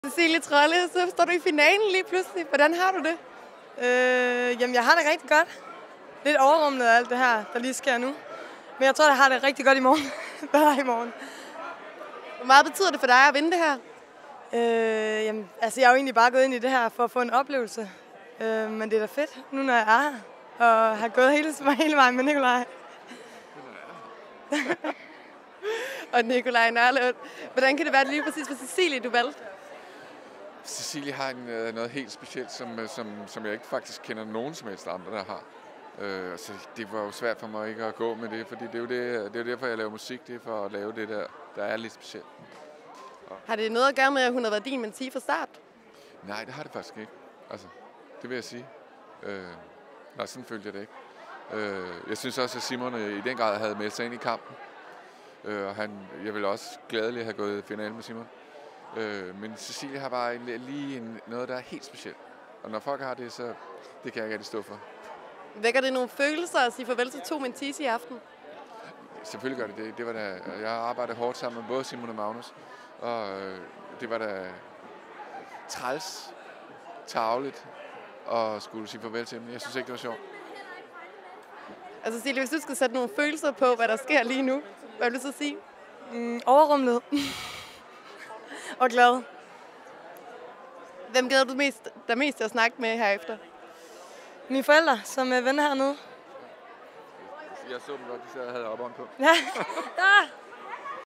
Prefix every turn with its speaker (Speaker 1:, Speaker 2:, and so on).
Speaker 1: Cecilie Trolle, så står du i finalen lige pludselig. Hvordan har du det?
Speaker 2: Jamen, jeg har det rigtig godt. Lidt overrumlet af alt det her, der lige sker nu. Men jeg tror, jeg har det rigtig godt i morgen. Bedre i morgen.
Speaker 1: Hvor meget betyder det for dig at vinde det her?
Speaker 2: Jamen, altså, jeg er jo egentlig bare gået ind i det her for at få en oplevelse. Men det er da fedt, nu når jeg er her. Og har gået hele vejen med Nikolaj.
Speaker 1: Og Nikolaj Nørlund. Hvordan kan det være, at lige præcis for Cecilie, du valgte?
Speaker 3: Cecilie har noget helt specielt, som jeg ikke faktisk kender nogen som helst andre, der har. Så det var jo svært for mig ikke at gå med det, fordi det er jo derfor, jeg laver musik. Det er for at lave det der er lidt specielt.
Speaker 1: Har det noget at gøre med, at hun har været din mentee fra start?
Speaker 3: Nej, det har det faktisk ikke. Altså, det vil jeg sige. Nej, sådan følte jeg det ikke. Jeg synes også, at Simon i den grad havde meldt sig ind i kampen. Og jeg ville også gladeligt have gået i finale med Simon. Men Cecilie har bare lige noget, der er helt specielt. Og når folk har det, så det kan jeg ikke rigtig stå for.
Speaker 1: Vækker det nogle følelser at sige farvel til 2 mentees i aften?
Speaker 3: Selvfølgelig gør det. Det var da, jeg har arbejdet hårdt sammen med både Simon og Magnus. Og det var da træls, tarveligt at skulle sige farvel til dem. Jeg synes ikke, det var sjovt.
Speaker 1: Altså Cecilie, hvis du skal sætte nogle følelser på, hvad der sker lige nu, hvad vil du så sige?
Speaker 2: Overrumlet. Og glad.
Speaker 1: Hvem glæder du mest til at snakke med herefter?
Speaker 2: Mine forældre, som er venner hernede.
Speaker 3: Jeg så dem godt, de sad og havde op på.
Speaker 2: Ja.